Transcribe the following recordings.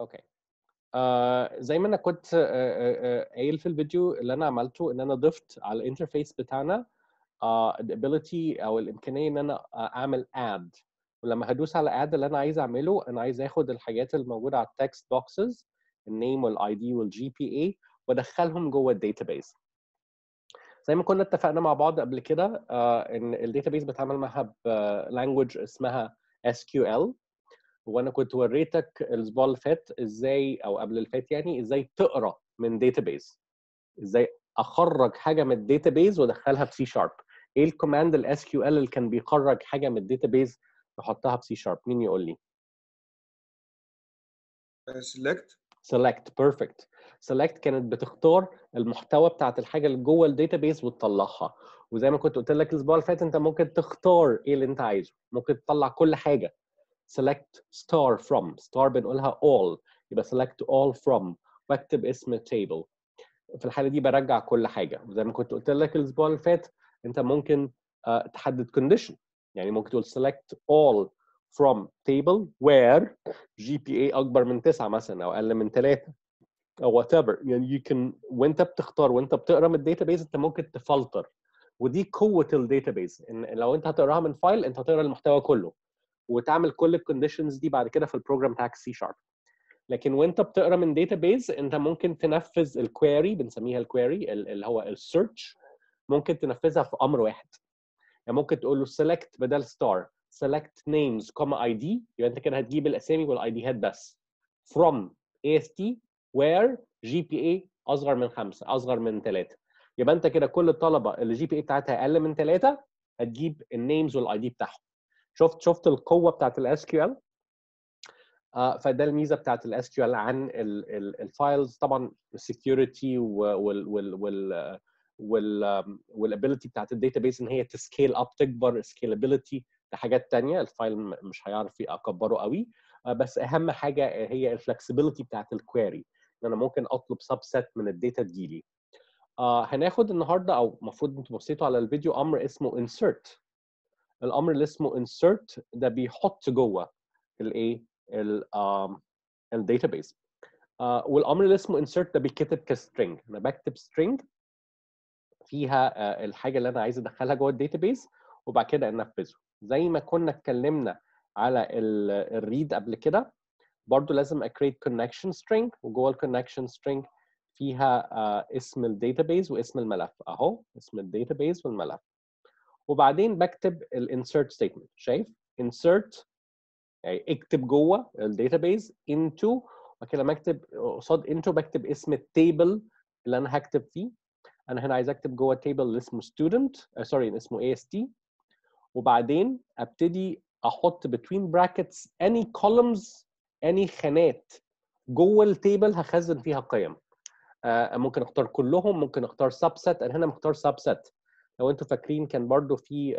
اوكي. زي ما انا كنت قايل في الفيديو اللي انا عملته، ان انا ضفت على الانترفيس بتاعنا الابيليتي او الامكانيه ان انا اعمل اد. ولما هدوس على اد اللي انا عايز اعمله، انا عايز اخد الحاجات الموجوده على التكست بوكسز، النيم والاي دي والجي بي اي، وادخلهم جوه الداتابيز. زي ما كنا اتفقنا مع بعض قبل كده ان الداتابيز بتعمل معاها بلانجوج اسمها SQL. وانا كنت وريتك الاسبوع اللي فات ازاي، او قبل اللي فات يعني، ازاي تقرا من داتابيز، ازاي اخرج حاجه من الداتابيز وادخلها بسي شارب. ايه الكوماند الاس كيو ال اللي كان بيخرج حاجه من الداتابيز يحطها بسي شارب؟ مين يقول لي؟ select perfect. select كانت بتختار المحتوى بتاعت الحاجه اللي جوه الداتابيز وتطلعها. وزي ما كنت قلت لك الاسبوع اللي فات، انت ممكن تختار ايه اللي انت عايزه، ممكن تطلع كل حاجه. select star from، star بنقولها all، يبقى select all from، واكتب اسم table. في الحاله دي برجع كل حاجه. وزي ما كنت قلت لك الاسبوع اللي فات، انت ممكن تحدد condition، يعني ممكن تقول select all from table where GPA اكبر من 9 مثلا او اقل من 3 او whatever. يعني you can، وانت بتختار وانت بتقرا من الداتابيز انت ممكن تفلتر. ودي قوه الداتابيز، ان لو انت هتقراها من فايل انت هتقرا المحتوى كله وتعمل كل الكونديشنز دي بعد كده في البروجرام بتاعك سي شارب. لكن وانت بتقرا من داتابيز انت ممكن تنفذ الكويري، بنسميها الكويري اللي هو السيرش، ممكن تنفذها في امر واحد. يعني ممكن تقول له select بدل star select names ID، يبقى انت كده هتجيب الاسامي والاي ديات بس. from AST where GPA اصغر من 5 اصغر من 3، يبقى انت كده كل الطلبه اللي GPA بتاعتها اقل من 3 هتجيب النيمز والاي دي بتاعهم. شفت القوه بتاعت الاس كيو ال. فده الميزه بتاعت الاس كيو ال عن الفايلز. طبعا السكيورتي والابيلتي بتاعت الداتابيس ان هي تسكيل اب، تكبر، سكيلابيلتي، ده حاجات ثانيه. الفايل مش هيعرف اكبره قوي. بس اهم حاجه هي الفلكسبيليتي بتاعت الكويري، ان انا ممكن اطلب سبسيت من الداتا تجيلي. هناخد النهارده، او المفروض انتوا بصيتوا على الفيديو، امر اسمه insert. الامر اللي اسمه insert ده بيحط جوه الايه، الداتابيس. والامر اللي اسمه insert ده بيتكتب كسترينج. انا بكتب string فيها الحاجه اللي انا عايز ادخلها جوه الداتابيس وبعد كده انفذه. زي ما كنا اتكلمنا على الريد قبل كده، برضو لازم اكريت كونكشن string، وجوه الكونكشن string فيها اسم الداتابيس واسم الملف، اهو اسم الداتابيس والملف. وبعدين بكتب الانسرت ستيتمنت. شايف insert يعني اكتب جوه الداتابيز into، وكده لما اكتب قصاد into بكتب اسم التيبل اللي انا هكتب فيه. انا هنا عايز اكتب جوه التيبل اللي اسمه student، سوري اسمه AST. وبعدين ابتدي احط between brackets any columns، any خانات جوه التيبل هخزن فيها قيم. ممكن اختار كلهم، ممكن اختار subset. انا هنا مختار subset. لو انتوا فاكرين كان برضو في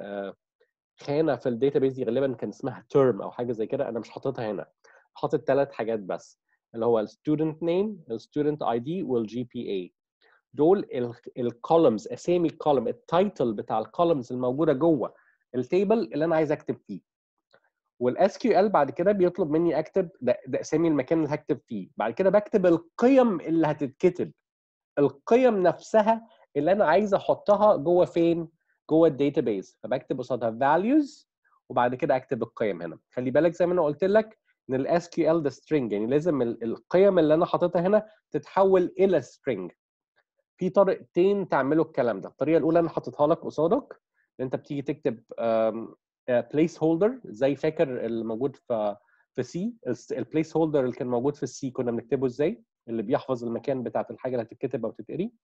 خانه في الداتابيز دي غالبا كان اسمها تيرم او حاجه زي كده، انا مش حاططها هنا. حاطط 3 حاجات بس، اللي هو الستودنت نيم، الستودنت اي دي، والجي بي اي. دول الكولمز، اسامي الكولم، التايتل بتاع الكولمز الموجوده جوه التيبل اللي انا عايز اكتب فيه. والاس كيو ال بعد كده بيطلب مني اكتب ده اسامي المكان اللي هكتب فيه. بعد كده بكتب القيم اللي هتتكتب، القيم نفسها اللي انا عايز احطها جوه فين؟ جوه الداتابيز. فبكتب قصادها values وبعد كده اكتب القيم هنا. خلي بالك زي ما انا قلت لك ان الاس كيو ال ده string، يعني لازم القيم اللي انا حاططها هنا تتحول الى string. في طريقتين تعملوا الكلام ده. الطريقه الاولى انا حاططها لك قصادك، ان انت بتيجي تكتب بليس هولدر، زي فاكر الموجود في سي. البليس هولدر اللي كان موجود في السي كنا بنكتبه ازاي؟ اللي بيحفظ المكان بتاعت الحاجه اللي هتتكتب او تتقري.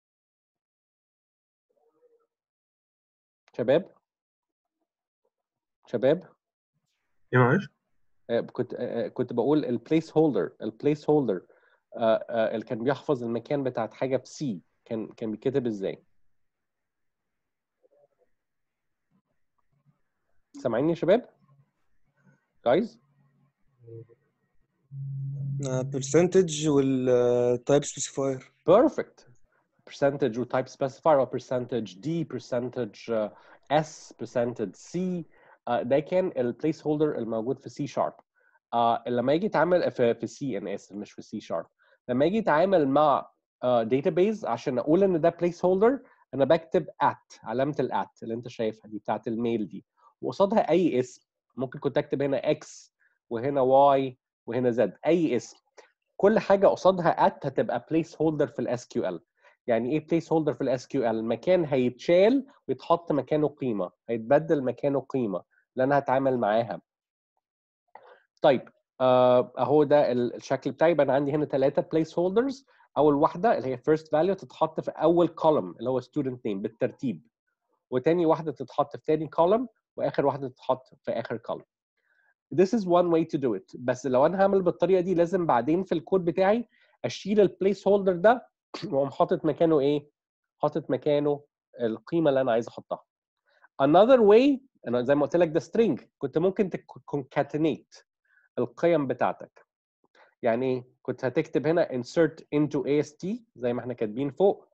شباب شباب ايه معلش؟ كنت بقول البليس هولدر اللي كان بيحفظ المكان بتاعت حاجه بسي كان بيتكتب ازاي؟ سامعيني يا شباب؟ جايز؟ percentage والتايب سبيسيفاير. بيرفكت. percentage وتايب سبيسيفاير، و percentage D، percentage S، percentage C. ده كان البليس هولدر الموجود في سي شارب. لما يجي يتعامل في سي، انا اسف مش في سي شارب، لما يجي يتعامل مع database عشان اقول ان ده بليس هولدر، انا بكتب علامه الات اللي انت شايفها دي بتاعت الميل دي، وقصادها اي اسم. ممكن كنت اكتب هنا اكس وهنا واي وهنا زد، اي اسم. كل حاجه قصادها هتبقى بليس هولدر في الاس كيو ال. يعني ايه بليس هولدر في الاس كيو ال؟ مكان هيتشال ويتحط مكانه قيمه، هيتبدل مكانه قيمه اللي انا هتعامل معاها. طيب اهو ده الشكل بتاعي. يبقى انا عندي هنا 3 بليس هولدرز. اول واحده اللي هي فيرست فاليو تتحط في اول كولوم اللي هو ستودنت نيم بالترتيب، وتاني واحده تتحط في تاني كولوم، واخر واحده تتحط في اخر كولوم. This is one way to do it. بس لو انا هعمل بالطريقه دي لازم بعدين في الكود بتاعي اشيل البليس هولدر ده واقوم حاطط مكانه ايه؟ حاطط مكانه القيمه اللي انا عايز احطها. Another way، انا زي ما قلت لك ده string، كنت ممكن concatenate القيم بتاعتك. يعني ايه؟ كنت هتكتب هنا insert into AST زي ما احنا كاتبين فوق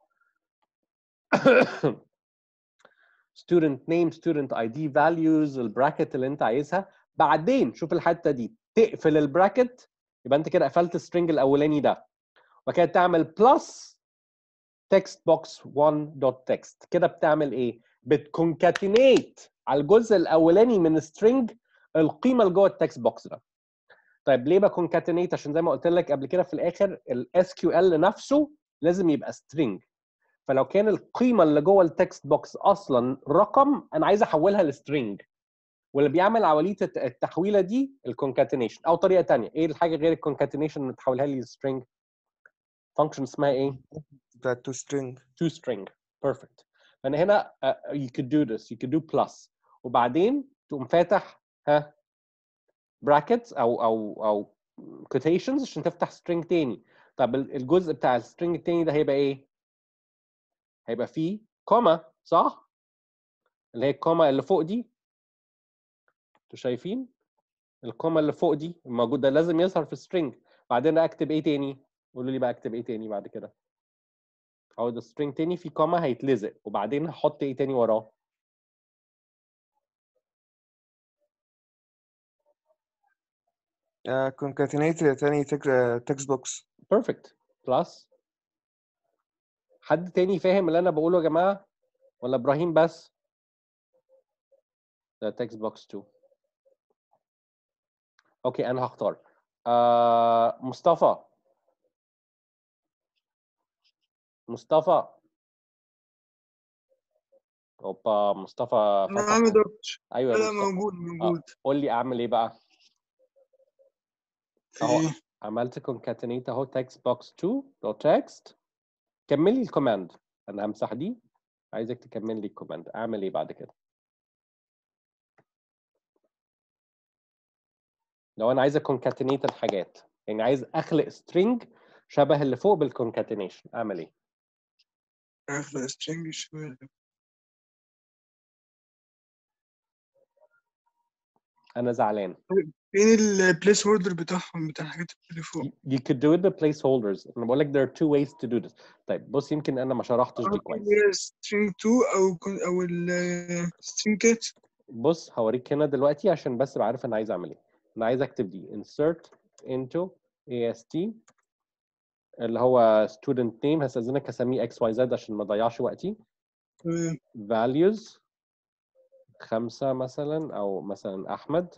student name student ID values البراكت اللي انت عايزها. بعدين شوف الحته دي تقفل البراكت، يبقى انت كده قفلت السترنج الاولاني ده، وكده تعمل بلس text box 1.text. كده بتعمل ايه؟ بتكونكاتينيت على الجزء الاولاني من string القيمه اللي جوه التكست بوكس ده. طيب ليه بكونكاتينيت؟ عشان زي ما قلت لك قبل كده في الاخر الاس كيو ال نفسه لازم يبقى string. فلو كان القيمه اللي جوه التكست بوكس اصلا رقم، انا عايز احولها لسترنج، واللي بيعمل عمليه التحويله دي الكونكاتينيشن. او طريقه ثانيه، ايه الحاجه غير الكونكاتينيشن اللي تحولها لي لسترنج؟ فانكشن اسمها ايه؟ بتاعت تو سترينج. to string. perfect. فانا هنا you could do this, you could do plus، وبعدين تقوم فاتح brackets او quotations عشان تفتح string تاني. طب الجزء بتاع السترنج التاني ده هيبقى ايه؟ هيبقى فيه كوما، صح؟ اللي هي الكوما اللي فوق دي، انتوا شايفين؟ الكوما اللي فوق دي الموجود ده لازم يظهر في string. بعدين اكتب ايه تاني؟ قولوا لي بقى اكتب ايه تاني بعد كده؟ او ده string تاني في كوما هيتلزق، وبعدين هحط ايه تاني وراه؟ كونكاتينيت تاني تكست بوكس. perfect. plus. حد تاني فاهم اللي انا بقوله يا جماعه ولا ابراهيم بس؟ ده text box 2. اوكي انا هختار مصطفى. مصطفى اوبا مصطفى نعم يا فتح. دكتور. ايوه يا لا مصطفى. موجود. قول لي اعمل ايه بقى؟ اهو ايه عملت concatenate اهو text box 2 دوت text. كمل لي الكوماند، انا همسح دي، عايزك تكمل لي الكوماند. اعمل ايه بعد كده؟ لو انا عايز concatenate الحاجات، يعني عايز اخلق string شبه اللي فوق بالconcatenation، اعمل ايه؟ اخد سترينج شوية. انا زعلان. فين البليس هولدر بتاعهم بتاع الحاجات اللي فوق؟ You could do it with placeholders. انا بقول لك there are two ways to do this. طيب بص، يمكن انا ما شرحتش دي كويس. سترينج 2 او السترينج كات. بص هوريك هنا دلوقتي عشان بس بعرف انا عايز اعمل ايه. انا عايز اكتب دي insert into AST اللي هو student name. هستأذنك هسميه XYZ عشان ما اضيعش وقتي. تمام. values 5 مثلا، او مثلا احمد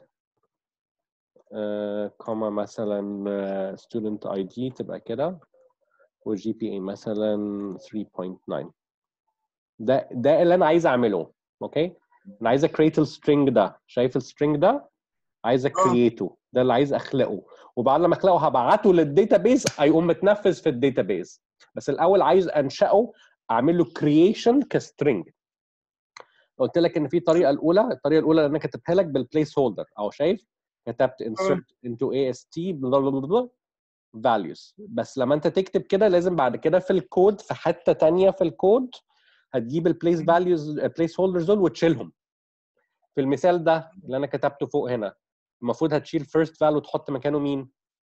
كوما مثلا student ID تبقى كده، والجي بي اي مثلا 3.9. ده اللي انا عايز اعمله. اوكي، انا عايز اكريت السترنج ده. شايف السترنج ده؟ عايز اكريته، ده اللي عايز اخلقه. وبعد لما اخلقه هبعته للداتابيز، هيقوم متنفذ في الداتابيز. بس الاول عايز انشاه، اعمل له كرييشن كسترنج. قلت لك ان في الطريقه الاولى اللي انا كتبتها لك بالبليس هولدر، او شايف كتبت insert into AST values. بس لما انت تكتب كده لازم بعد كده في الكود في حته ثانيه في الكود هتجيب البليس فاليوز البليس هولدرز دول وتشيلهم. في المثال ده اللي انا كتبته فوق هنا، المفروض هتشيل first value تحط مكانه مين؟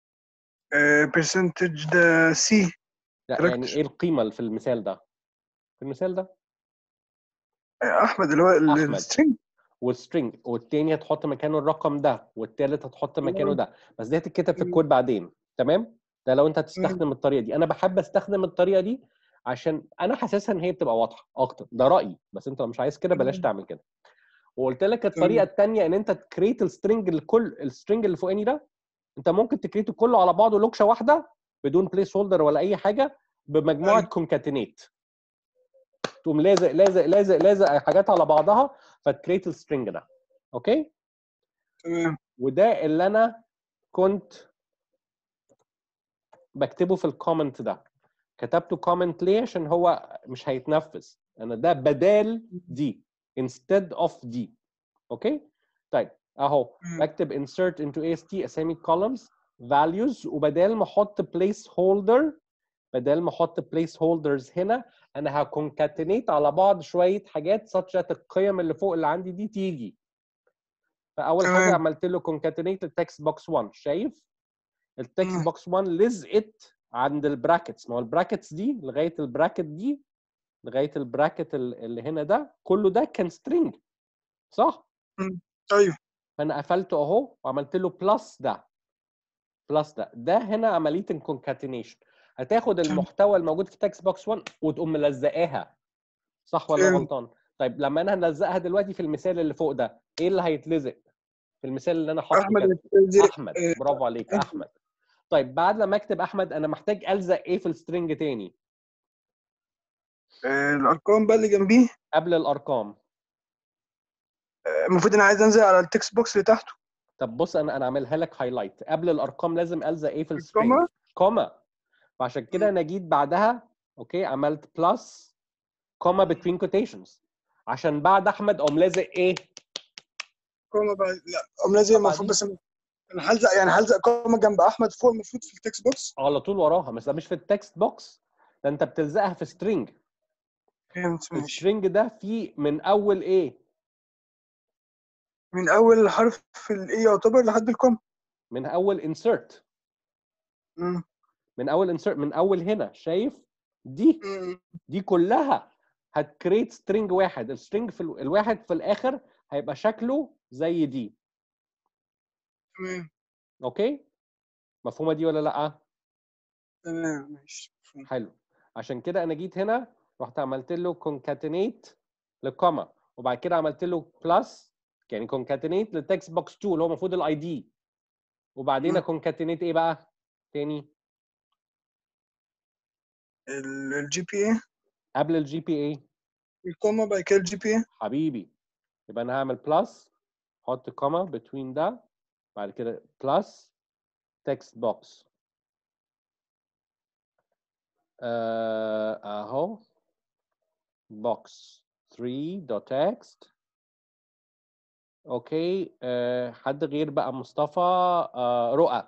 برسنتج ده سي. لا يعني ايه القيمه اللي في المثال ده؟ في المثال ده احمد اللي هو احمد. السترينج. والسترنج، والتاني هتحط مكانه الرقم ده، والتالت هتحط مكانه ده، بس دي هتتكتب في الكود بعدين. تمام؟ ده لو انت هتستخدم الطريقه دي. انا بحب استخدم الطريقه دي عشان انا حاسسها ان هي بتبقى واضحه اكتر، ده رايي، بس انت لو مش عايز كده بلاش تعمل كده. وقلت لك الطريقه الثانيه ان انت تكريت السترنج السترنج اللي فوقاني ده، انت ممكن تكريته كله على بعضه لوكشه واحده بدون بليس هولدر ولا اي حاجه، بمجموعه كونكاتينيت، تقوم لازق لازق لازق لازق حاجات على بعضها فتكريت السترنج ده. اوكي؟ تمام. وده اللي انا كنت بكتبه في الكومنت ده. كتبته كومنت ليه؟ عشان هو مش هيتنفذ، انا ده بدال دي instead of دي. اوكي؟ طيب اهو بكتب insert into AST اسامي columns values، وبدال ما احط place holder، بدل ما احط بليس هولدرز هنا، انا هكونكاتينيت على بعض شويه حاجات such that القيم اللي فوق اللي عندي دي تيجي. فاول حاجه عملت له كونكاتينيت التكست بوكس 1. شايف التكست بوكس 1 لزقت عند البراكتس، ما هو البراكتس دي لغايه البراكت دي لغايه البراكت اللي هنا ده كله ده كان سترينج، صح؟ ايوه. فانا قفلته اهو وعملت له بلس ده، بلس ده هنا عمليه الكونكاتينيشن. هتاخد المحتوى الموجود في تكست بوكس 1 وتقوم ملزقاها، صح ولا انا غلطان؟ طيب لما انا هنلزقها دلوقتي في المثال اللي فوق ده، ايه اللي هيتلزق في المثال اللي انا حاطه؟ احمد. برافو عليك احمد. طيب بعد لما اكتب احمد انا محتاج الزق ايه في السترنج تاني؟ الارقام بقى اللي جنبيه قبل الارقام. المفروض انا عايز انزل على التكست بوكس اللي تحته. طب بص انا اعملها لك هايلايت. قبل الارقام لازم الزق ايه في السترنج؟ كوما. فعشان كده انا جيت بعدها اوكي عملت بلس كوما بتوين كوتيشنز، عشان بعد احمد اقوم لازق ايه؟ كوما بقى. لا اقوم لازق المفروض، بس انا هلزق كوما جنب احمد فوق المفروض في التكست بوكس على طول وراها، بس ده مش في التكست بوكس، ده انت بتلزقها في سترينج. فهمت. ماشي. السترينج ده فيه من اول ايه؟ من اول حرف الاي يعتبر لحد الكوما. من اول insert. من اول insert، من اول هنا. شايف دي كلها هتكريت سترينج واحد. السترينج في الواحد في الاخر هيبقى شكله زي دي. تمام. اوكي؟ مفهومه دي ولا لا؟ تمام ماشي. حلو. عشان كده انا جيت هنا رحت عملت له كونكاتينيت للكوما، وبعد كده عملت له بلس يعني كونكاتينيت للتكست بوكس 2 اللي هو المفروض الاي دي، وبعدين كونكاتينيت ايه بقى تاني؟ الجي بي اي قبل الجي بي اي الكوما بعد كده الجي بي اي. حبيبي. يبقى انا هعمل بلس، احط كوما بتوين ده، بعد كده بلس تكست بوكس اهو بوكس 3 دوت تكست. اوكي حد غير بقى مصطفى؟ رؤى.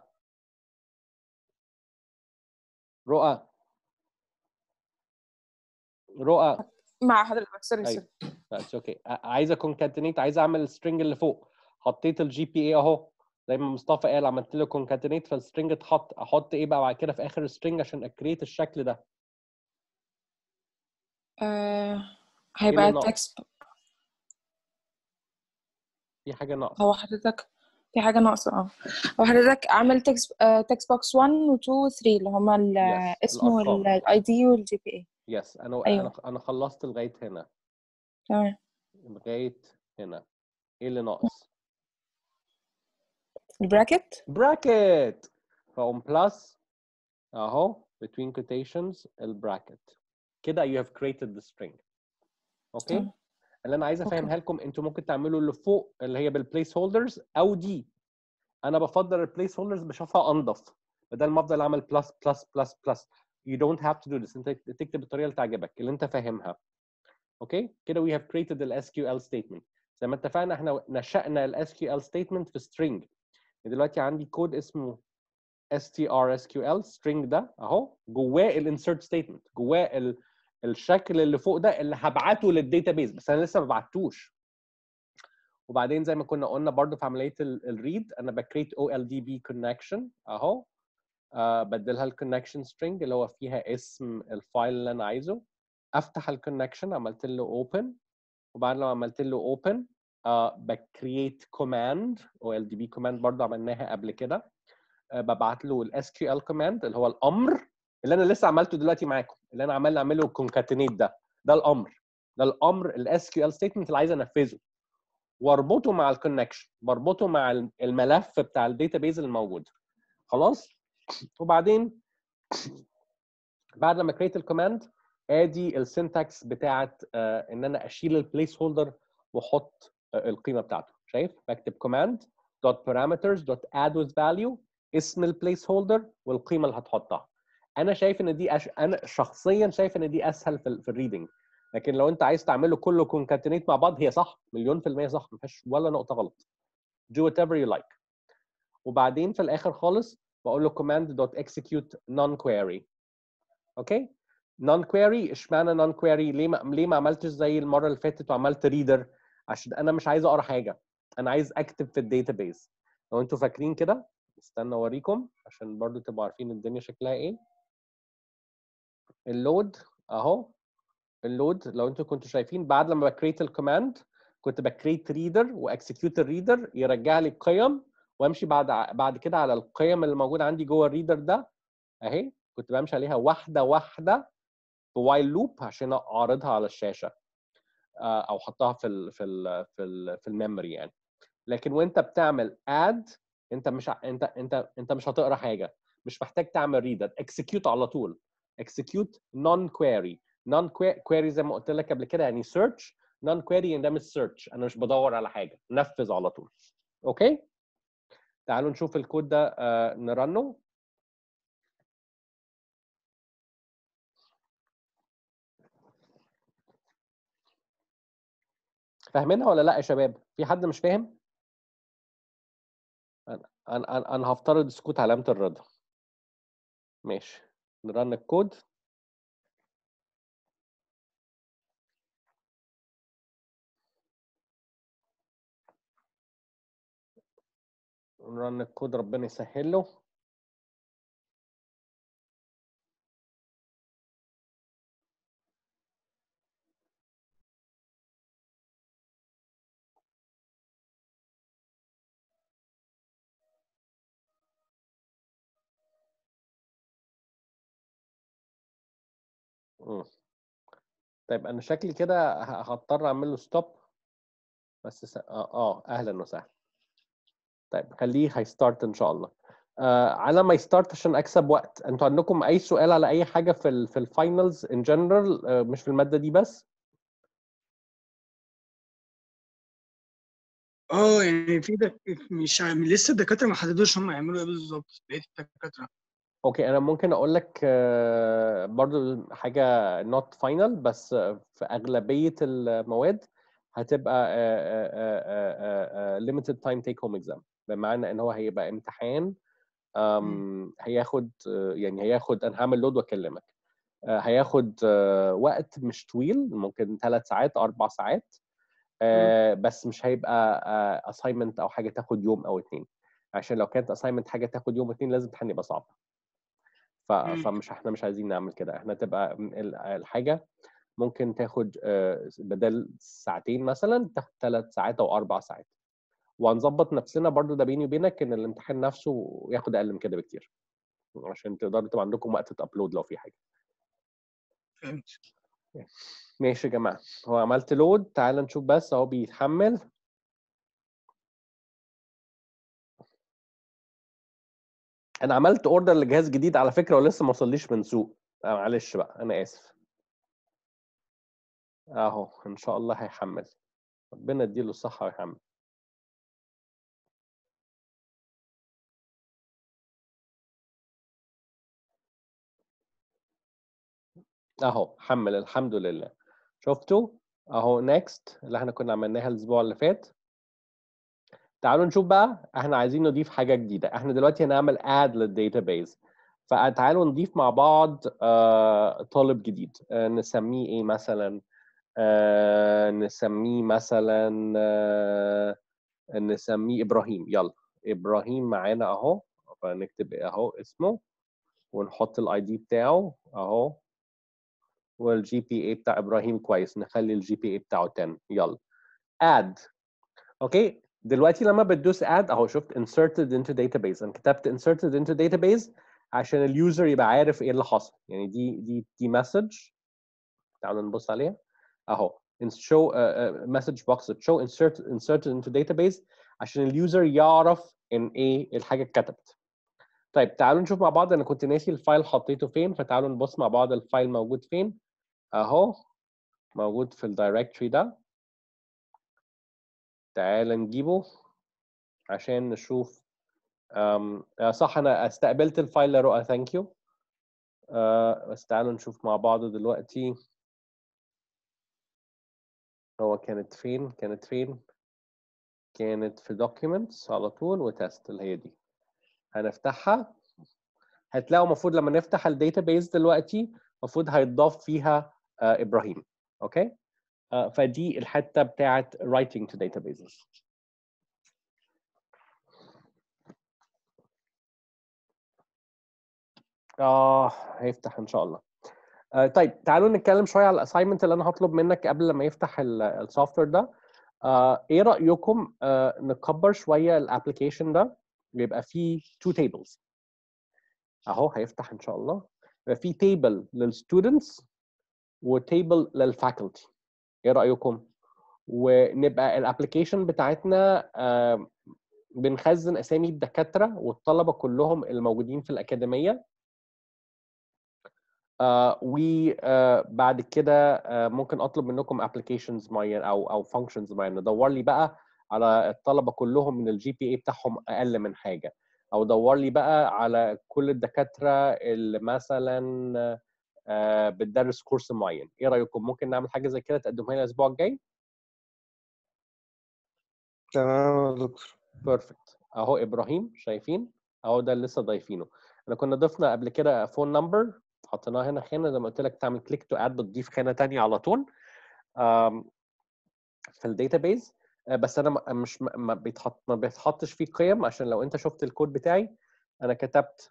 رؤى مع حضرتك. سوري ايوه اتس اوكي. عايزه كونكاتينيت، عايزه اعمل السترنج اللي فوق. حطيت الجي بي اي اهو زي ما مصطفى قال، عملت له كونكاتينيت فالسترنج اتحط. احط ايه بقى بعد كده في اخر السترنج عشان اكريت الشكل ده؟ هيبقى التكست. في حاجه ناقصه. هو حضرتك في حاجه ناقصه. هو حضرتك عامل تكست بوكس 1 و 2 و 3 اللي هما الاسم والاي دي والجي بي اي. يس أيوة. انا خلصت لغايه هنا. تمام. لغايه هنا. ايه اللي ناقص؟ براكت. فاقوم بلس اهو between quotations البراكت. كده you have created the string. اوكي؟ اللي انا عايز افهمها لكم، انتوا ممكن تعملوا اللي فوق اللي هي بالبليس هولدرز او دي. انا بفضل البليس هولدرز، بشوفها انضف، بدل ما افضل اعمل بلس بلس بلس بلس. you don't have to do this. انت تكتب الطريقه اللي تعجبك اللي انت فاهمها. اوكي؟ كده we have created ال SQL statement. زي ما اتفقنا احنا نشأنا ال SQL statement في string. دلوقتي عندي كود اسمه STR_SQL string ده اهو، جواه الانسرت ستيتمنت، جواه الشكل اللي فوق ده اللي هبعته للداتابيز، بس انا لسه ما بعتوش. وبعدين زي ما كنا قلنا برضو في عمليه الريد، انا بكريت OLDB connection اهو، بدلها الكونكشن string اللي هو فيها اسم الفايل اللي انا عايزه. افتح الكونكشن، عملت له open، وبعد لما عملت له open بكريت كوماند OLDB كوماند برضه عملناها قبل كده. ببعت له الاس كيو ال كوماند اللي هو الامر اللي انا لسه عملته دلوقتي معاكم، اللي انا عمال اعمله كونكاتينيت ده الامر، ده الامر الاس كيو ال ستيتمنت اللي عايز انفذه، واربطه مع الكونكشن، بربطه مع الملف بتاع الداتابيز الموجود. خلاص. وبعدين بعد ما كريت الكوماند ادي السنتكس بتاعت ان انا اشيل البليس هولدر واحط القيمه بتاعته. شايف؟ بكتب كوماند دوت parameters دوت add with value اسم البليس هولدر والقيمه اللي هتحطها. انا شايف ان دي انا شخصيا شايف ان دي اسهل في الريدنج، لكن لو انت عايز تعمله كله كونكاتينيت مع بعض هي صح، 100% صح، ما فيهاش ولا نقطه غلط. do whatever you like. وبعدين في الاخر خالص بقول له command dot execute non query. اوكي؟ non query. اشمعنى non query؟ ليه ما عملتش زي المره اللي فاتت وعملت ريدر؟ عشان انا مش عايز اقرا حاجه، انا عايز اكتب في الداتابيز. لو انتوا فاكرين كده، استنى اوريكم عشان برضو تبقوا عارفين الدنيا شكلها ايه. اللود اهو، اللود لو انتوا كنتوا شايفين بعد لما بكريت الكوماند كنت بكريت ريدر واكسكيوت الريدر يرجع لي القيم، وامشي بعد كده على القيم اللي موجوده عندي جوه الريدر ده اهي، كنت بمشي عليها واحده واحده بوايل لوب عشان اعرضها على الشاشه او احطها في الميموري يعني. لكن وانت بتعمل اد انت مش هتقرا حاجه، مش محتاج تعمل ريدر، اكسكيوت على طول. اكسكيوت نون كويري. نون كويري زي ما قلت لك قبل كده يعني سيرش، نون كويري ده مش سيرش، انا مش بدور على حاجه، نفذ على طول. اوكي؟ تعالوا نشوف الكود ده نرنه. فاهمينها ولا لا يا شباب؟ في حد مش فاهم؟ انا هفترض سكوت علامه الرضا. ماشي، نرن الكود. نرن الكود ربنا يسهل له. طيب انا شكلي كده هضطر اعمل له ستوب بس اهلا وسهلا. طيب خليه هيستارت ان شاء الله. على ما يستارت عشان اكسب وقت، انتوا عندكم اي سؤال على اي حاجه في الفاينلز ان جنرال، مش في الماده دي بس؟ يعني مش لسه الدكاتره ما حددوش هم يعملوا ايه بالظبط بقيه الدكاتره. اوكي، انا ممكن اقول لك برضو حاجه نوت فاينل، بس في اغلبيه المواد هتبقى limited time take home exam، بمعنى ان هو هيبقى امتحان هياخد يعني هياخد، انا هعمل لود واكلمك، هياخد وقت مش طويل، ممكن 3 ساعات 4 ساعات، بس مش هيبقى assignment او حاجه تاخد يوم او 2، عشان لو كانت assignment حاجه تاخد يوم 2 لازم الامتحان يبقى صعب. احنا مش عايزين نعمل كده، احنا تبقى الحاجه ممكن تاخد بدل ساعتين مثلا تاخد 3 ساعات او 4 ساعات، وهنظبط نفسنا برضو ده بيني وبينك ان الامتحان نفسه ياخد اقل من كده بكتير عشان تقدروا تبقى عندكم وقت تابلود لو في حاجه. فهمت. ماشي يا جماعه، هو عملت لود، تعال نشوف بس اهو بيتحمل. انا عملت اوردر لجهاز جديد على فكره ولسه ما وصليش من سوق، معلش بقى انا اسف. اهو ان شاء الله هيحمل، ربنا يديله الصحه ويحمل. اهو حمل الحمد لله. شفتوا اهو نيكست اللي احنا كنا عملناها الاسبوع اللي فات. تعالوا نشوف بقى، احنا عايزين نضيف حاجه جديده، احنا دلوقتي هنعمل اد للداتابيز، فتعالوا نضيف مع بعض طالب جديد، نسميه ايه مثلا؟ نسميه مثلا نسميه ابراهيم. يلا ابراهيم معانا اهو، فنكتب اهو اسمه ونحط الاي دي بتاعه اهو، والجي بي اي بتاع ابراهيم كويس، نخلي الجي بي اي بتاعه 10. يلا اد اوكي دلوقتي لما بتدوس اد اهو شفت inserted into database. انا كتبت inserted into database عشان اليوزر يبقى عارف ايه اللي حصل. يعني دي مسج، تعالوا نبص عليها اهو show message box show inserted into database عشان اليوزر يعرف ان ايه الحاجه اتكتبت. طيب تعالوا نشوف مع بعض. انا كنت ناسي الفايل حطيته فين، فتعالوا نبص مع بعض الفايل موجود فين. اهو موجود في الدايركتوري ده. تعال نجيبه عشان نشوف. صح انا استقبلت الفايل يا رؤى، ثانك يو. بس تعالوا نشوف مع بعض دلوقتي هو كانت فين. كانت في documents على طول وتست اللي هي دي. هنفتحها هتلاقوا المفروض لما نفتح الداتابيز دلوقتي المفروض هيتضاف فيها ابراهيم. اوكي فدي الحته بتاعت writing to databases. هيفتح ان شاء الله. طيب تعالوا نتكلم شويه على الاساينمنت اللي انا هطلب منك قبل ما يفتح السوفت وير ده. ايه رايكم نكبر شويه الابلكيشن ده ويبقى فيه two tables. اهو هيفتح ان شاء الله. يبقى فيه table للستودنتس وتيبل للفاكولتي. ايه رايكم؟ ونبقى الابلكيشن بتاعتنا بنخزن اسامي الدكاتره والطلبه كلهم الموجودين في الاكاديميه. وبعد كده ممكن اطلب منكم ابلكيشنز معين او فانكشنز معينه. دور لي بقى على الطلبه كلهم من الجي بي اي بتاعهم اقل من حاجه، او دور لي بقى على كل الدكاتره اللي مثلا بتدرس كورس معين. ايه رايكم؟ ممكن نعمل حاجه زي كده تقدمها لي الاسبوع الجاي؟ تمام يا دكتور. بيرفكت. اهو ابراهيم شايفين اهو ده اللي لسه ضايفينه. انا كنا ضفنا قبل كده فون نمبر حطيناها هنا خانه زي ما قلت لك تعمل كليك تو اد بتضيف خانه ثانيه على طول في الداتابيز. بس انا مش ما بيتحطش فيه قيم عشان لو انت شفت الكود بتاعي انا كتبت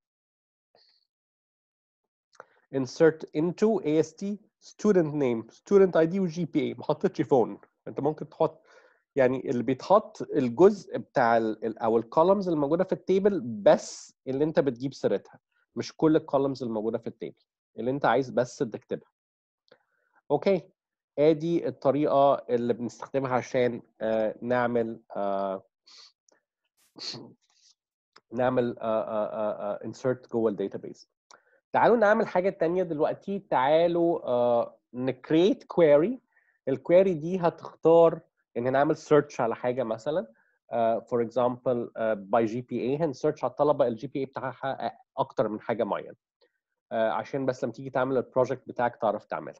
insert into AST student name student ID و GPA ما حطيتش فون. انت ممكن تحط يعني اللي بيتحط الجزء بتاع او الكولمز الموجوده في التيبل بس اللي انت بتجيب سيرتها، مش كل الكولمز الموجوده في التيبل اللي انت عايز بس تكتبها. اوكي ادي الطريقه اللي بنستخدمها عشان نعمل insert جوه الداتابيز. تعالوا نعمل حاجه تانية دلوقتي. تعالوا نكريت كويري. الكويري دي هتختار ان نعمل سيرش على حاجه مثلا فور اكزامبل باي جي بي اي. هنسيرش على الطلبه الجي بي اي بتاعها اكتر من حاجه معينه عشان بس لما تيجي تعمل البروجكت بتاعك تعرف تعملها.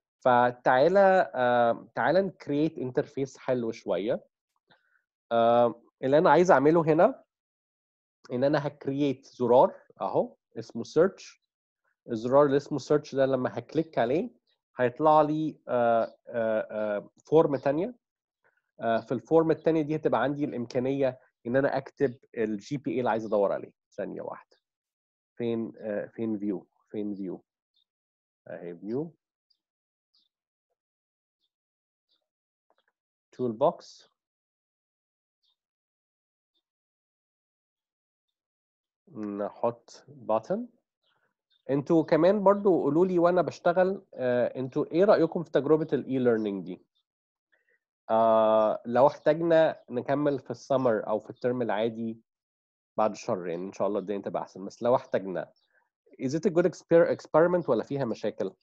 تعالى نكريت انترفيس حلو شويه. اللي انا عايز اعمله هنا ان انا هكريت زرار اهو اسمه سيرش. الزرار اللي اسمه سيرش ده لما هكليك عليه هيطلع لي فورم ثانيه. في الفورم الثانيه دي هتبقى عندي الامكانيه ان انا اكتب الجي بي اي اللي عايز ادور عليه. ثانيه واحده. فين فيو اهي فيو تول بوكس. نحط باتن. انتوا كمان برضو قولوا لي وانا بشتغل انتوا ايه رايكم في تجربه الاي ليرنينج دي؟ لو احتاجنا نكمل في السمر او في الترم العادي بعد الشهر يعني ان شاء الله الدنيا تبقى احسن، بس لو احتاجنا is it a good experiment ولا فيها مشاكل؟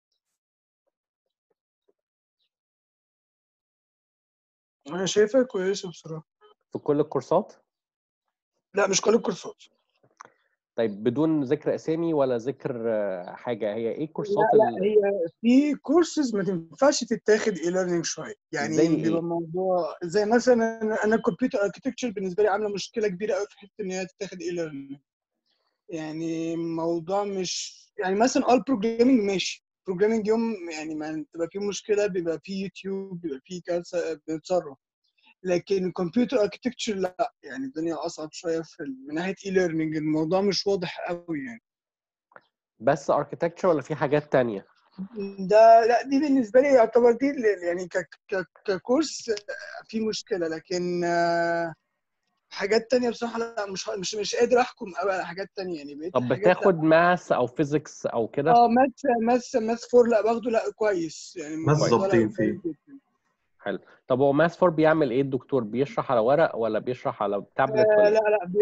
انا شايفها كويسه بصراحه. في كل الكورسات؟ لا مش كل الكورسات. طيب بدون ذكر اسامي ولا ذكر حاجه، هي ايه الكورسات لا هي في كورسز ما تنفعش تتاخد اي ليرنينج شويه، يعني زي بيبقى ايه؟ موضوع زي مثلا انا كمبيوتر اركتكتشر بالنسبه لي عامله مشكله كبيره قوي في حته ان هي تتاخد اي ليرنينج. يعني موضوع مش يعني مثلا البروجرامينج ماشي، بروجرامينج يوم يعني ما تبقى فيه مشكله بيبقى فيه يوتيوب بيبقى فيه كارثه بنتصرف. لكن الكمبيوتر اركتكتشر لا، يعني الدنيا اصعب شويه من ناحيه اي ليرنينج، الموضوع مش واضح قوي يعني. بس architecture ولا في حاجات تانية؟ لا دي بالنسبه لي يعتبر دي يعني ككورس في مشكله، لكن حاجات تانية بصراحه لا، مش قادر احكم قوي على حاجات تانية، يعني بقيت طب الحاجات لا. بتاخد ماث او فيزيكس او كده؟ ماث 4 لا باخده، لا كويس يعني بس كويس. الموضوع لا ظابطين كويس فيه. جدا. حلو. طب هو ماث 4 بيعمل ايه الدكتور؟ بيشرح على ورق ولا بيشرح على تابلت ولا لا ايه؟ لا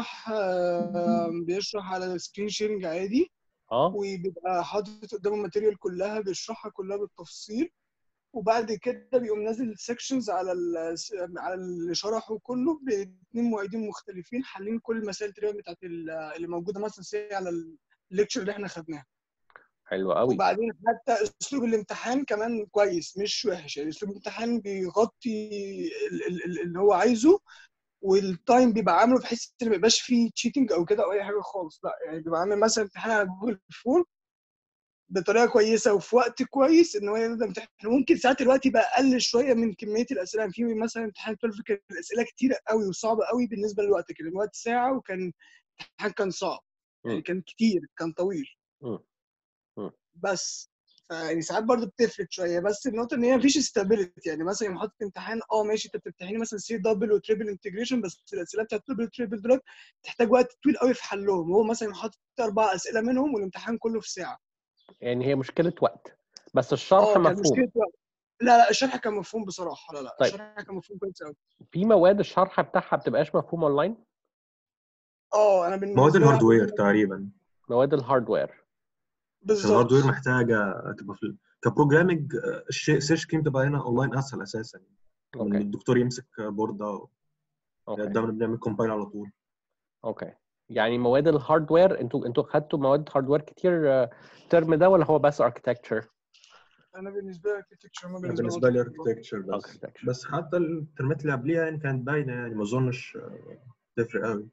بيشرح على السكرين شيرنج عادي، اه وبيبقى حاطط قدامه الماتيريال كلها بيشرحها كلها بالتفصيل، وبعد كده بيقوم نازل سيكشنز على اللي شرحه كله باثنين معيدين مختلفين حالين كل المسائل تقريبا بتاعت اللي موجوده مثلا على الليكتشر اللي احنا خدناها. حلو قوي. وبعدين حتى اسلوب الامتحان كمان كويس مش وحش، يعني اسلوب الامتحان بيغطي اللي هو عايزه، والتايم بيبقى عامله بحيث ان ما يبقاش فيه تشيتنج او كده او اي حاجه خالص، لا يعني بيبقى عامل مثلا امتحان على جوجل فورم بطريقه كويسه وفي وقت كويس ان هو يقدر يمتحن. ممكن ساعات الوقت يبقى اقل شويه من كميه الاسئله، يعني في مثلا امتحان 12 كان الاسئله كتيره قوي وصعبه قوي بالنسبه للوقت، كان الوقت ساعه وكان الامتحان كان صعب، يعني مم. كان كتير كان طويل. مم. مم. بس يعني ساعات برضه بتفرق شويه، بس النقطه ان هي مفيش استابيليتي، يعني مثلا يوم حاطط امتحان ماشي انت بتمتحني مثلا سي دبل وتريبل انتجريشن، بس الاسئله بتاعت الدبل وتريبل دول تحتاج وقت طويل قوي في حلهم، هو مثلا حاطط 4 اسئله منهم والامتحان كله في ساعه. يعني هي مشكلة وقت بس الشرح كان مفهوم. مشكله وقت. لا الشرح كان مفهوم بصراحه، لا طيب الشرح كان مفهوم كويس قوي. في مواد الشرح بتاعها بتبقاش مفهوم اونلاين؟ انا مواد بالنسبه لي الهاردوير تقريبا، مواد الهاردوير. عشان بالظبط. الهاردوير محتاجه تبقى في كبروجرامنج. الشيء سيرش كيم تبقى هنا اونلاين اسهل اساسا من اوكي الدكتور يمسك بورده اوكي قدامنا بنعمل كومبايل على طول. اوكي. يعني مواد الهاردوير انتوا خدتوا مواد هاردوير كتير الترم ده ولا هو بس اركتكتشر؟ انا بالنسبه لي اركتكتشر، ما أنا بالنسبه لي بالنسبه لي هاردوير. اركتكتشر بس. اركتكتشر. بس حتى الترمات اللي قبليها يعني كانت باينه، يعني ما اظنش تفرق قوي.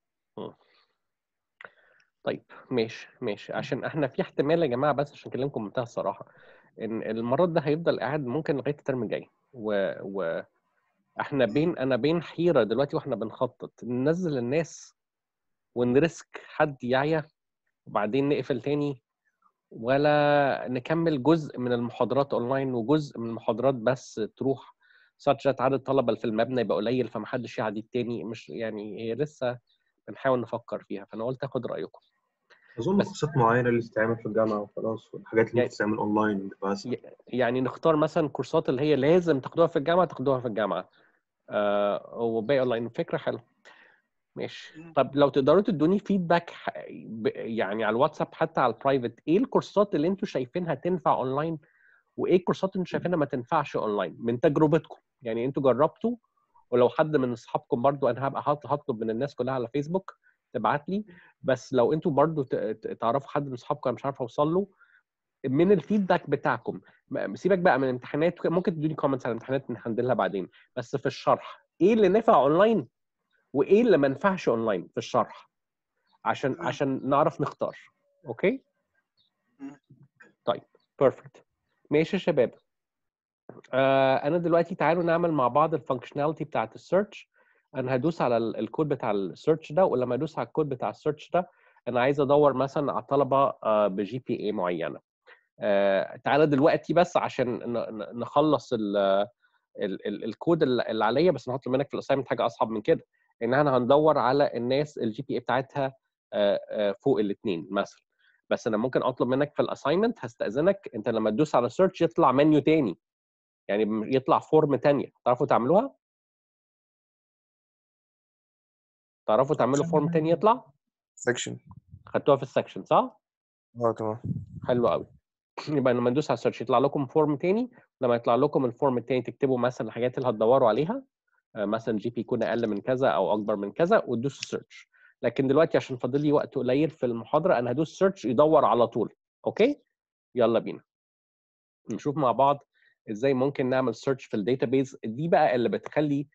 طيب ماشي عشان احنا في احتمال يا جماعه، بس عشان اكلمكم بمنتهى الصراحه ان المرض ده هيفضل قاعد ممكن لغايه الترم الجاي احنا انا بين حيره دلوقتي واحنا بنخطط ننزل الناس ونريسك حد يعيا وبعدين نقفل تاني، ولا نكمل جزء من المحاضرات اونلاين وجزء من المحاضرات بس تروح ساتشات عدد الطلبه اللي في المبنى يبقى قليل فمحدش يعدي التاني. مش يعني هي لسه بنحاول نفكر فيها، فانا قلت اخد رايكم. اظن بس كورسات معينه اللي تتعمل في الجامعه وخلاص، والحاجات اللي ممكن يعني تتعمل اونلاين بتبقى اسهل. يعني نختار مثلا كورسات اللي هي لازم تاخدوها في الجامعه تاخدوها في الجامعه، وباقي اونلاين. فكره حلوه. ماشي. طب لو تقدروا تدوني فيدباك يعني على الواتساب حتى على البرايفت، ايه الكورسات اللي انتوا شايفينها تنفع اونلاين وايه الكورسات اللي انتوا شايفينها ما تنفعش اونلاين من تجربتكم؟ يعني انتوا جربتوا، ولو حد من اصحابكم برضو انا هبقى هطلب من الناس كلها على فيسبوك تبعت لي، بس لو انتوا برضو تعرفوا حد من اصحابكم انا مش عارف اوصل له من الفيدباك بتاعكم. سيبك بقى من الامتحانات، ممكن تدوني كومنتس على الامتحانات نهندلها بعدين، بس في الشرح ايه اللي نفع اونلاين وايه اللي ما ينفعش اونلاين في الشرح عشان نعرف نختار. اوكي طيب بيرفكت. ماشي يا شباب. انا دلوقتي تعالوا نعمل مع بعض الفانكشناليتي بتاعت السيرش. انا هدوس على الكود بتاع السيرش ده، ولما ادوس على الكود بتاع السيرش ده انا عايز ادور مثلا على طلبه بجي بي اي معينه. تعالى دلوقتي بس عشان نخلص الكود اللي عليا، بس نحط منك في الاساينمنت حاجه اصعب من كده، ان احنا هندور على الناس الجي بي اي بتاعتها فوق الاثنين مثلا. بس انا ممكن اطلب منك في الاساينمنت، هستاذنك انت لما تدوس على سيرش يطلع منيو تاني، يعني يطلع فورم تانية. تعرفوا تعملوها؟ تعرفوا تعملوا فورم تاني يطلع؟ سكشن. خدتوها في السكشن صح؟ تمام. حلو قوي. يبقى لما ندوس على السيرش يطلع لكم فورم تاني، لما يطلع لكم الفورم التاني تكتبوا مثلا الحاجات اللي هتدوروا عليها، مثلا جي بي يكون اقل من كذا او اكبر من كذا وتدوسوا سيرش. لكن دلوقتي عشان فاضل لي وقت قليل في المحاضره انا هدوس سيرش يدور على طول. اوكي يلا بينا نشوف مع بعض ازاي ممكن نعمل سيرش في الداتابيز دي بقى اللي بتخلي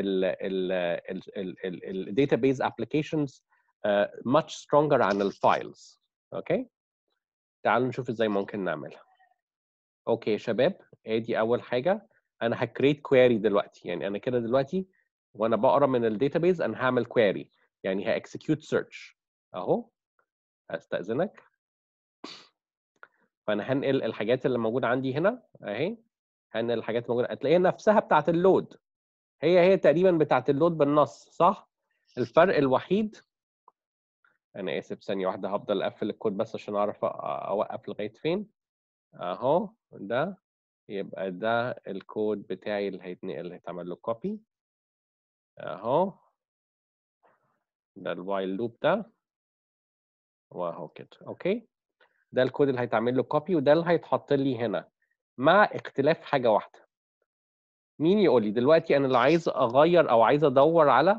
الداتابيز ابلكيشنز much stronger عن الفايلز. اوكي تعالوا نشوف ازاي ممكن نعملها. اوكي يا شباب، ادي اول حاجه انا هكريت كويري دلوقتي. يعني انا كده دلوقتي وانا بقرا من الداتابيز انا هعمل كويري، يعني هاكسكيوت سيرش اهو. استاذنك فانا هنقل الحاجات اللي موجوده عندي هنا اهي، هنقل الحاجات الموجوده هتلاقيها نفسها بتاعه اللود، هي تقريبا بتاعه اللود بالنص صح. الفرق الوحيد، انا اسف ثانيه واحده هفضل اقفل الكود بس عشان اعرف اوقف لغايه فين. اهو ده يبقى ده الكود بتاعي اللي هيتنقل اللي هيتعمل له كوبي اهو، ده الوايل لوب ده واهو كده. اوكي ده الكود اللي هيتعمل له كوبي وده اللي هيتحط لي هنا، مع اختلاف حاجه واحده. مين يقول لي دلوقتي انا اللي عايز اغير او عايز ادور على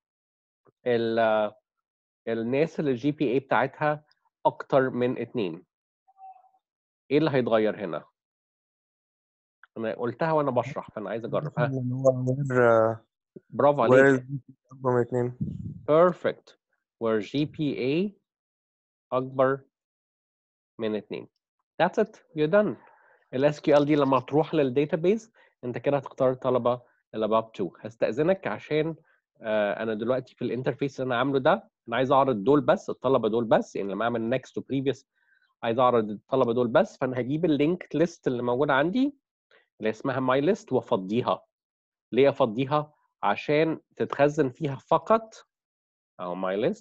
الناس اللي الجي بي اي بتاعتها اكتر من 2، ايه اللي هيتغير هنا؟ انا قلتها وانا بشرح فانا عايز اجرب. ها اللي هو وير برافو وير عليك. اكبر من 2. perfect where GPA اكبر من 2. that's it you're done. ال SQL دي لما تروح للداتابيز انت كده هتختار الطلبه اللي above 2. هستأذنك عشان انا دلوقتي في الانترفيس اللي انا عامله ده انا عايز اعرض دول بس، الطلبه دول بس، يعني لما اعمل next to previous عايز اعرض الطلبه دول بس، فانا هجيب اللينك ليست اللي موجوده عندي اللي اسمها ماي ليست وافضيها. ليه افضيها؟ عشان تتخزن فيها فقط اهو ماي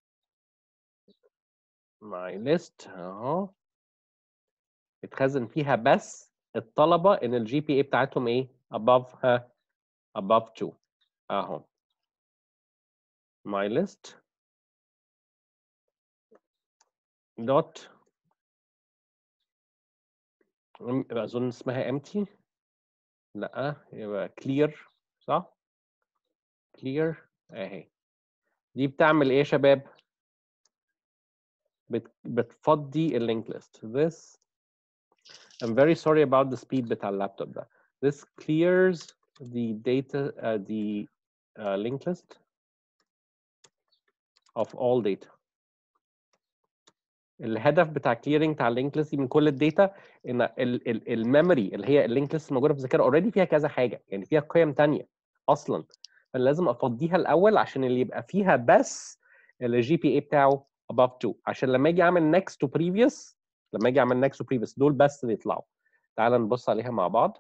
ليست اهو، يتخزن فيها بس الطلبه ان الجي بي اي بتاعتهم ايه above above 2 اهو my list دوت اظن اسمها empty، لا يبقى clear صح، clear اهي. دي بتعمل ايه يا شباب؟ بتفضي اللينك list. this I'm very sorry about the speed بتاع اللابتوب ده. this clears the data the linked list of all data. الهدف بتاع clearing بتاع اللينك ليست من كل الداتا ان الميموري اللي هي اللينك ليست موجوده في الذاكره اوريدي فيها كذا حاجه، يعني فيها قيم ثانيه اصلا، فانا لازم افضيها الاول عشان اللي يبقى فيها بس الجي بي اي بتاعه above 2، عشان لما اجي اعمل next to previous دول بس اللي يطلعوا. تعال نبص عليها مع بعض.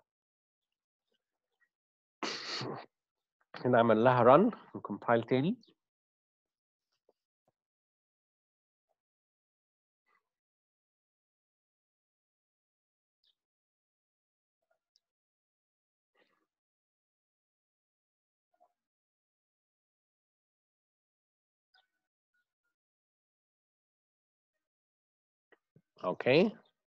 نعمل لها run نكمبايل تاني. اوكي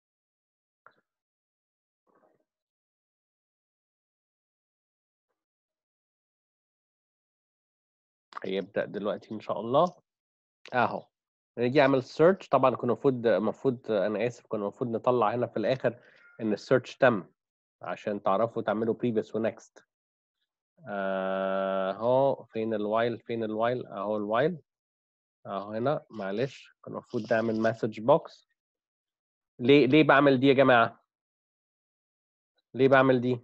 هيبدأ دلوقتي ان شاء الله اهو. نيجي اعمل سيرش، طبعا كنا المفروض انا اسف كنا المفروض نطلع هنا في الاخر ان السيرش تم عشان تعرفوا تعملوا previous ونكست. اهو فين الوايل اهو الوايل اهو هنا، معلش كان المفروض نعمل مسج بوكس. ليه بعمل دي يا جماعه؟ ليه بعمل دي؟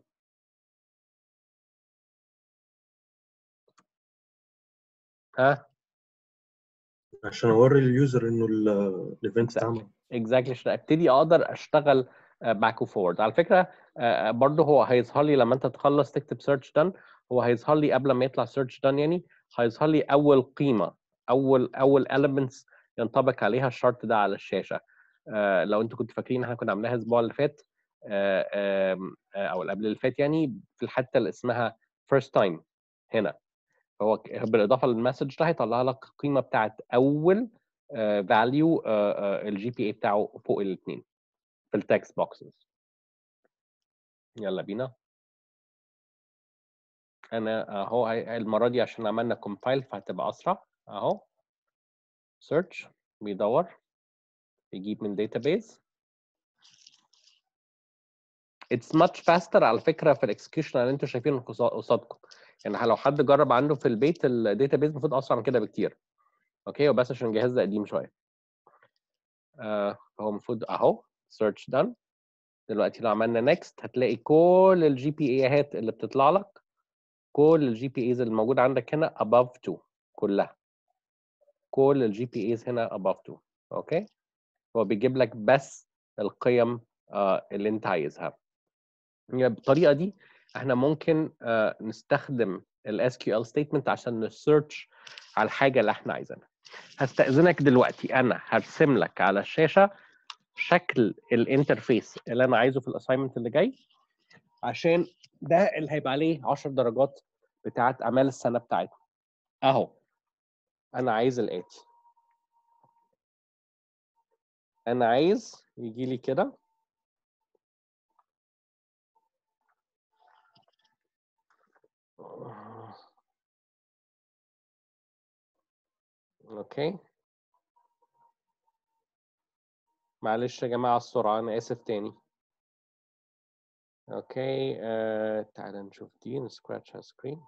ها عشان اوري اليوزر انه الايفنت اتعمل. اكزاكتلي عشان ابتدي اقدر اشتغل باك وفورورد. على فكره برضه هو هيظهر لي لما انت تخلص تكتب سيرش دان، هو هيظهر لي قبل ما يطلع سيرش دان، يعني هيظهر لي اول قيمه، اول elements ينطبق عليها الشرط ده على الشاشه. لو انتوا كنتوا فاكرين احنا كنا عاملاها الاسبوع اللي فات او اللي قبل اللي فات، يعني في الحته اللي اسمها first time هنا، هو بالاضافه للمسج ده هيطلع لك القيمه بتاعت اول فاليو الجي بي اي بتاعه فوق الاثنين في التكست بوكسز. يلا بينا. انا اهو المره دي عشان عملنا كومبايل فهتبقى اسرع اهو. سيرش بيدور يجيب من داتابيز. اتس ماتش فاستر على فكره في الاكسكيوشن اللي انتوا شايفينه قصادكم، يعني لو حد جرب عنده في البيت الداتابيز المفروض اسرع من كده بكتير. اوكي وبس عشان الجهاز ده قديم شويه. هو المفروض اهو سيرش دان. دلوقتي لو عملنا نيكست هتلاقي كل الجي بي ايات اللي بتطلع لك، كل الجي بي ايز اللي موجوده عندك هنا above 2 كلها، كل الجي بي ايز هنا above 2. اوكي هو بيجيب لك بس القيم اللي انت عايزها. يعني بالطريقه دي احنا ممكن نستخدم ال SQL statement عشان نسيرش على الحاجه اللي احنا عايزينها. هستأذنك دلوقتي انا هرسم لك على الشاشه شكل الانترفيس اللي انا عايزه في الاساينمنت اللي جاي، عشان ده اللي هيبقى عليه 10 درجات بتاعت اعمال السنه بتاعتنا. اهو انا عايز الاتي، انا عايز يجي لي كده اوكي. معلش يا جماعه السرعه، انا اسف تاني. اوكي تعال نشوف دي، نسكراتش سكرين.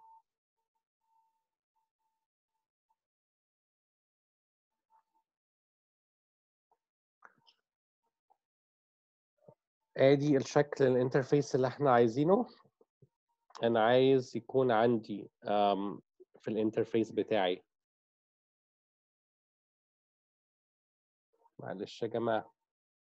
ادي الشكل الانترفيس اللي احنا عايزينه. انا عايز يكون عندي في الانترفيس بتاعي، معلش يا جماعه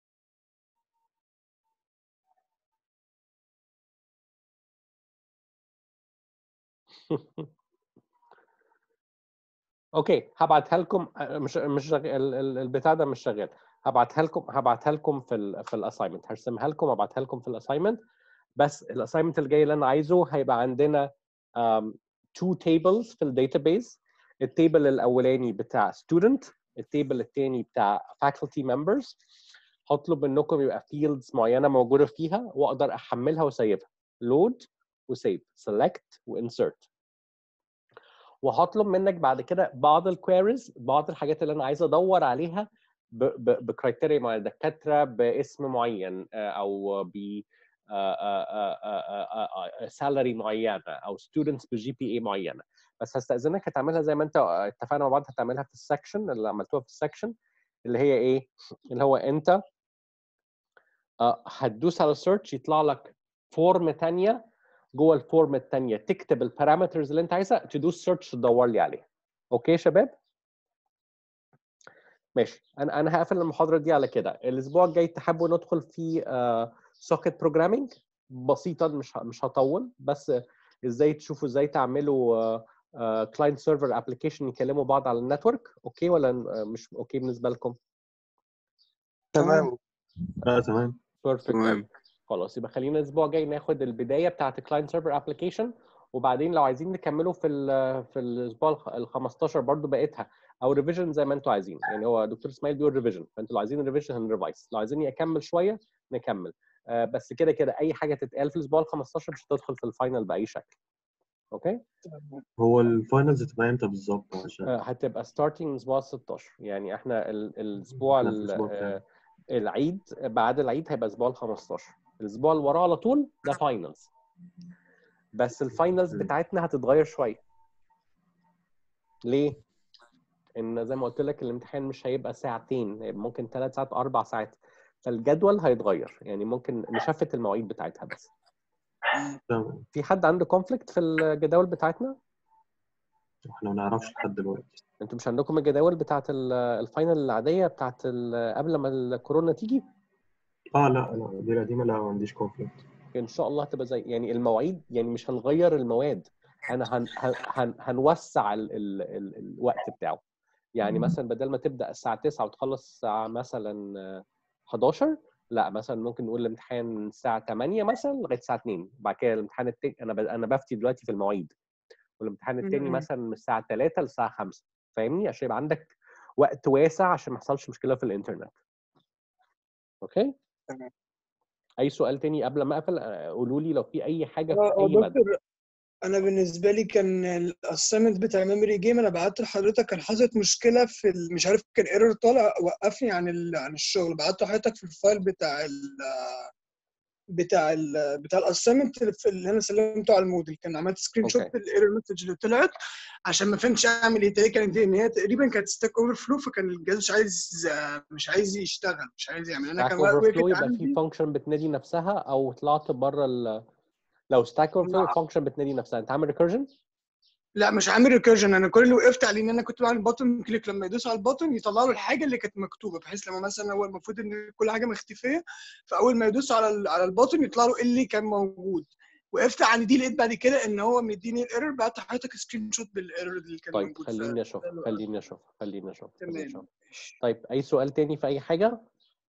اوكي هبعتها لكم. مش البتاع ده مش شغال. هبعتها لكم في الاساينمنت، هرسمها لكم وابعتها لكم في الاساينمنت. بس الاساينمنت الجاي اللي انا عايزه هيبقى عندنا two tables في الداتابيز. التيبل الاولاني بتاع student، التيبل الثاني بتاع faculty members. هطلب منكم يبقى fields معينه موجوده فيها واقدر احملها واسيبها، load وسيف، select وinsert. وهطلب منك بعد كده بعض الكويريز، بعض الحاجات اللي انا عايز ادور عليها بكرايتيريا معينه، دكاتره باسم معين او ب سالري معينه او ستودنتس بجي بي اي معينه. بس هستاذنك هتعملها زي ما انت اتفقنا مع بعض، هتعملها في السكشن اللي عملتوها في السكشن اللي هي ايه، اللي هو انت هتدوس على سيرش يطلع لك فورم ثانيه، جوه الفورم الثانيه تكتب البارامترز اللي انت عايزها، تدوس سيرش تدور لي عليها. اوكي يا شباب؟ ماشي. انا هقفل المحاضره دي على كده. الاسبوع الجاي تحبوا ندخل في سوكت بروجرامينج بسيطا، مش هطول، بس ازاي تشوفوا ازاي تعملوا كلاينت سيرفر ابلكيشن يكلموا بعض على النتورك. اوكي ولا مش اوكي بالنسبه لكم؟ تمام. تمام. بيرفكت. تمام. خلاص يبقى خلينا الاسبوع الجاي ناخد البدايه بتاعه الكلاينت سيرفر ابلكيشن، وبعدين لو عايزين نكمله في الاسبوع ال 15 برضو بقيتها، او ريفيجن زي ما انتوا عايزين. يعني هو دكتور اسماعيل بيقول ريفيجن، فانتوا لو عايزين ريفيجن هنريفايز، لو عايزين اكمل شويه نكمل. بس كده كده اي حاجه تتقال في الاسبوع ال 15 مش هتدخل في الفاينل باي شكل. اوكي؟ هو الفاينلز هتبقى امتى بالظبط؟ عشان هتبقى ستارتنج الاسبوع 16. يعني احنا الاسبوع احنا في الاسبوع الثاني. العيد، بعد العيد هيبقى الاسبوع ال 15. الاسبوع اللي وراه على طول ده فاينلز، بس الفاينلز بتاعتنا هتتغير شويه. ليه؟ ان زي ما قلت لك الامتحان مش هيبقى ساعتين، هيبقى ممكن 3 ساعات 4 ساعات، فالجدول هيتغير. يعني ممكن نشفت المواعيد بتاعتها. بس تمام. في حد عنده كونفليكت في الجداول بتاعتنا؟ احنا ما نعرفش لحد دلوقتي. انتوا مش عندكم الجداول بتاعت الفاينل العاديه بتاعت قبل ما الكورونا تيجي؟ لا دي القديمه، لا ما عنديش كونفليكت. ان شاء الله هتبقى زي يعني المواعيد، يعني مش هنغير المواد، انا هنوسع الوقت بتاعه. يعني مثلا بدل ما تبدا الساعه 9 وتخلص الساعه مثلا 11، لا مثلا ممكن نقول الامتحان الساعه 8 مثلا لغايه الساعه 2. بعد كده الامتحان التاني، انا بفتي دلوقتي في المواعيد، والامتحان التاني مثلا من الساعه 3 للساعه 5. فاهمني؟ عشان يبقى عندك وقت واسع عشان ما يحصلش مشكله في الانترنت. اوكي؟ تمام. اي سؤال تاني قبل ما اقفل؟ قولوا لي لو في اي حاجه في اي ماده. دكتور، انا بالنسبه لي كان الاساينمنت بتاع ميموري جيم انا بعت لحضرتك، كان حصلت مشكله في مش عارف كان ايرور طالع وقفني عن الشغل. بعت لحضرتك في الفايل بتاع الاساينمنت اللي انا سلمته على الموديل، كان عملت سكرين شوت اوكي. الايرور مسج اللي طلعت عشان ما فهمتش اعمل ايه تاني. كانت ان هي تقريبا كانت ستاك اوفر فلو، فكان الجهاز مش عايز يشتغل، مش عايز يعمل. انا ستاك كان اوفر وقفت فلو يبقى في عندي. فانكشن بتنادي نفسها، او طلعت بره لو ستاك اوفر فلو فانكشن بتنادي نفسها. انت عامل ريكيرجن؟ لا مش عامل ريكيرجن، انا كل اللي وقفت عليه ان انا كنت بعمل بوتن كليك، لما يدوس على البوتن يطلع له الحاجه اللي كانت مكتوبه، بحيث لما مثلا هو المفروض ان كل حاجه مختفيه، فاول ما يدوس على البوتن يطلع له اللي كان موجود. وقفت عند دي، لقيت بعد كده ان هو مديني الايرور، بعت لحضرتك سكرين شوت بالايرور اللي كان طيب موجود. خليني اشوف. تمام. طيب اي سؤال تاني في اي حاجه؟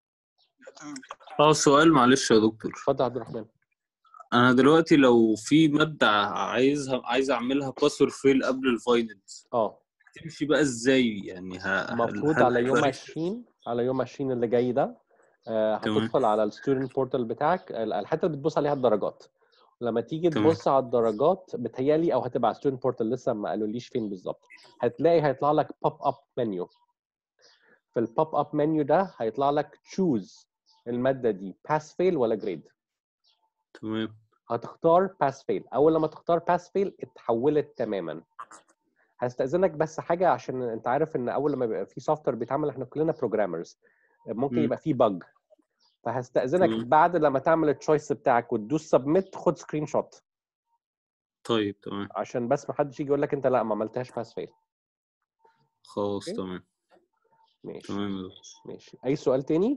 سؤال معلش يا دكتور. اتفضل عبد الرحمن. انا دلوقتي لو في ماده عايز اعملها باسور فيل قبل الفاينلز، تمشي بقى ازاي يعني؟ المفروض على يوم 20 اللي جاي ده هتدخل على الستودنت بورتال بتاعك، الحته اللي بتبص عليها الدرجات. لما تيجي تبص على الدرجات بتهيالي، او هتبقى على ستودنت بورتال لسه ما قالوليش فين بالظبط، هتلاقي هيطلع لك بوب اب منيو. في البوب اب منيو ده هيطلع لك تشوز الماده دي باس فيل ولا جريد. تمام. هتختار باس فيل. اول لما تختار باس فيل اتحولت تماما. هستأذنك بس حاجه، عشان انت عارف ان اول لما بيبقى في سوفت وير بيتعمل، احنا كلنا بروجرامرز، ممكن يبقى في بج. فهستأذنك بعد لما تعمل التشويس بتاعك وتدوس سبميت، خد سكرين شوت. طيب تمام. عشان بس ما حدش يجي يقول لك انت لا ما عملتهاش باس فيل. خلاص تمام. ماشي تمام. ماشي. اي سؤال تاني؟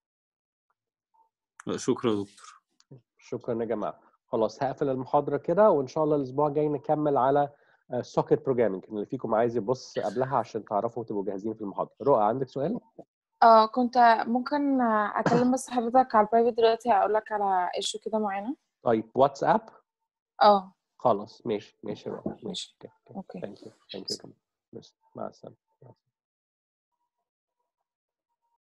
لا شكرا يا دكتور. شكرا يا جماعه. خلاص هقفل المحاضره كده، وان شاء الله الاسبوع الجاي نكمل على سوكيت بروجرامينج اللي فيكم عايز يبص قبلها عشان تعرفوا تبقوا جاهزين في المحاضره. رؤى عندك سؤال؟ كنت ممكن اكلم بس حضرتك على البرايفت دلوقتي، اقول لك على ايشو كده معينه. طيب واتساب؟ اه خلاص ماشي يا رؤى. ماشي. اوكي. ثانك يو مع السلامه.